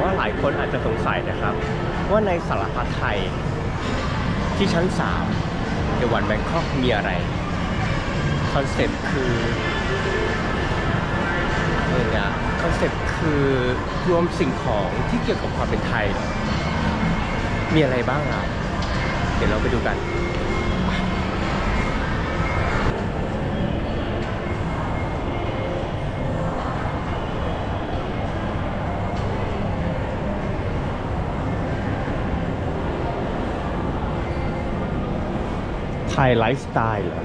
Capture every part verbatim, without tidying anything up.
ว่าหลายคนอาจจะสงสัยนะครับว่าในสารพัดไทยที่ชั้นสามในวันแบงคอกมีอะไรคอนเซ็ปต์คือเออเนี่ยคอนเซ็ปต์คือรวมสิ่งของที่เกี่ยวกับความเป็นไทยมีอะไรบ้างอ่ะเดี๋ยวเราไปดูกันไทยไลฟ์สไตล์เหรอ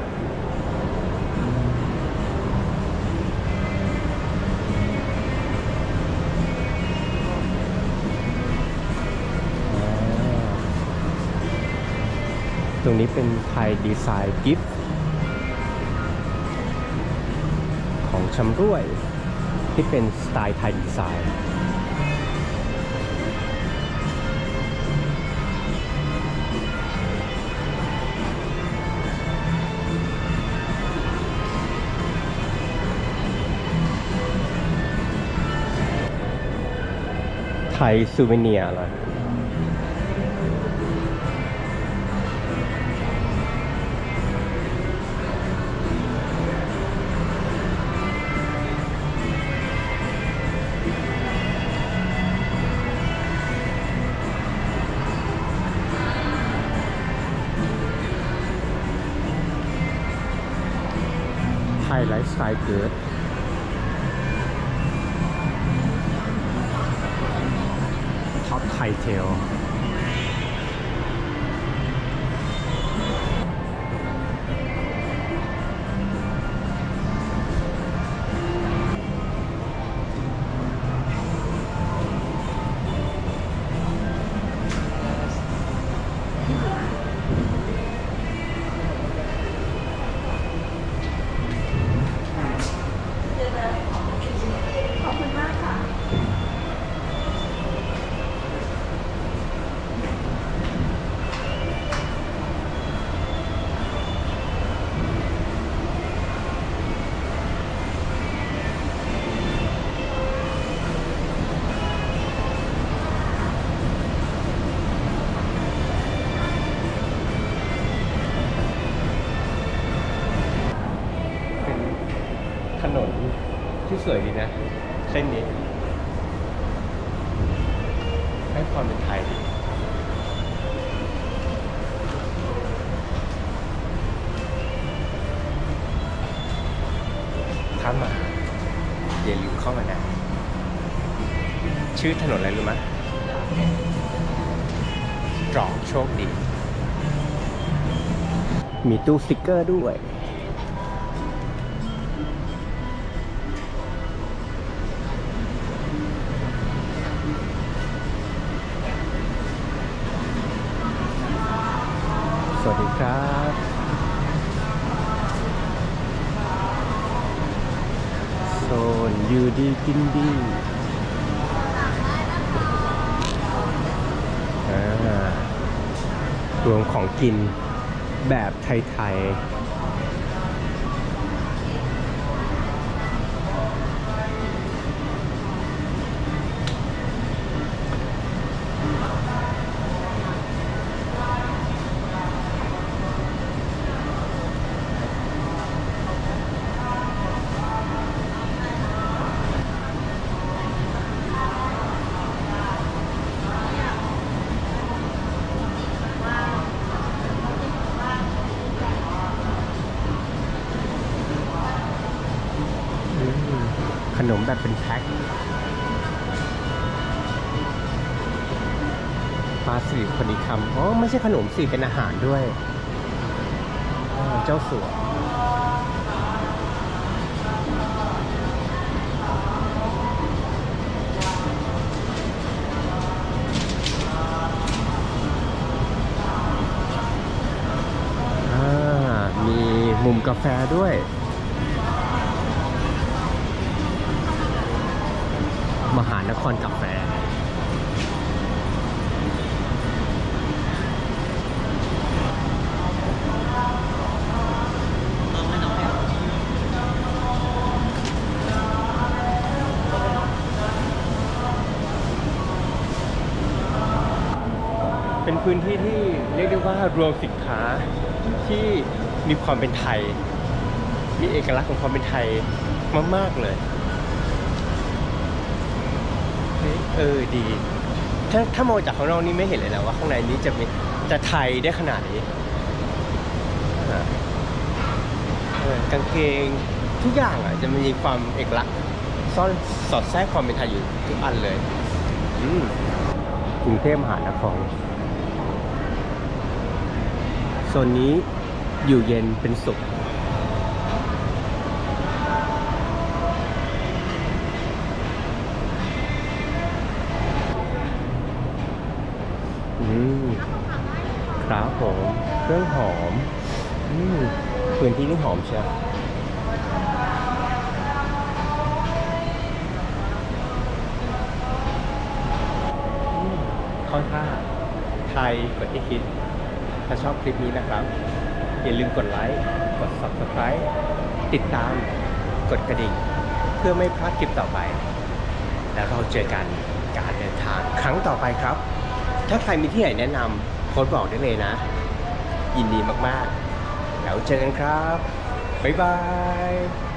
ตรงนี้เป็นไทยดีไซน์กิฟต์ของชำร่วยที่เป็นสไตล์ไทยดีไซน์ไทยซูเวเนียร์อะไรไทยไลฟ์สไตล์เกิดท็อปไทยเทลถนนที่สวยดีนะเส้นนี้ให้ความเป็นไทยดีข้ามมาอย่าลืมเข้ามานะชื่อถนนอะไรรู้ไหมตรอกโชคดีมีตู้สติ๊กเกอร์ด้วยสวัสดีครับโซนยูดีกินดีรวมของกินแบบไทยๆขนมแบบเป็นแพ็คปลาสิริพนิคำอ๋อไม่ใช่ขนมสิเป็นอาหารด้วยเจ้าสัวมีมุมกาแฟด้วยมหานครกาแฟ อเป็นพื้นที่ที่เรียกได้ว่ารวมสินค้าที่มีความเป็นไทยมีเอกลักษณ์ของความเป็นไทยมากๆเลยเออดีถ้าถ้ามองจากข้างนอกนี่ไม่เห็นเลยนะว่าข้างในนี้จะมีจะไทยได้ขนาดนี้กางเกงทุกอย่างอ่ะจะมีความเอกลักษณ์ซ่อนสอดแทรกความเป็นไทยอยู่ทุกอันเลยอืมกรุงเทพมหานครโซนนี้อยู่เย็นเป็นสุขอืมครับผมเครื่องหอมอืมพื้นที่นี่หอมใช่ค่อนข้างไทยกว่าที่คิดถ้าชอบคลิปนี้นะครับอย่าลืมกดไลค์กด ซับสไครบ์ ติดตามกดกระดิ่งเพื่อไม่พลาดคลิปต่อไปแล้วเราเจอกันการเดินทางครั้งต่อไปครับถ้าใครมีที่ไหนแนะนำโพสต์บอกได้เลยนะยินดีมากๆแล้วเจอกันครับบ๊ายบาย